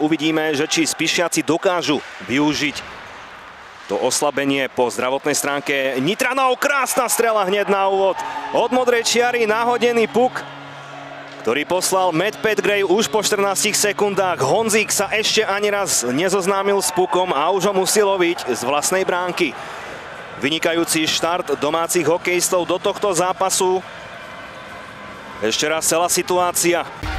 uvidíme, že či Spišiaci dokážu využiť to oslabenie po zdravotnej stránke Nitranov. Krásna strela hneď na úvod. Od modrej čiary nahodený puk, ktorý poslal Matt Petgrave už po 14 sekundách. Honzík sa ešte ani raz nezoznámil s pukom a už ho musí loviť z vlastnej bránky. Vynikajúci štart domácich hokejistov do tohto zápasu. Ešte raz celá situácia.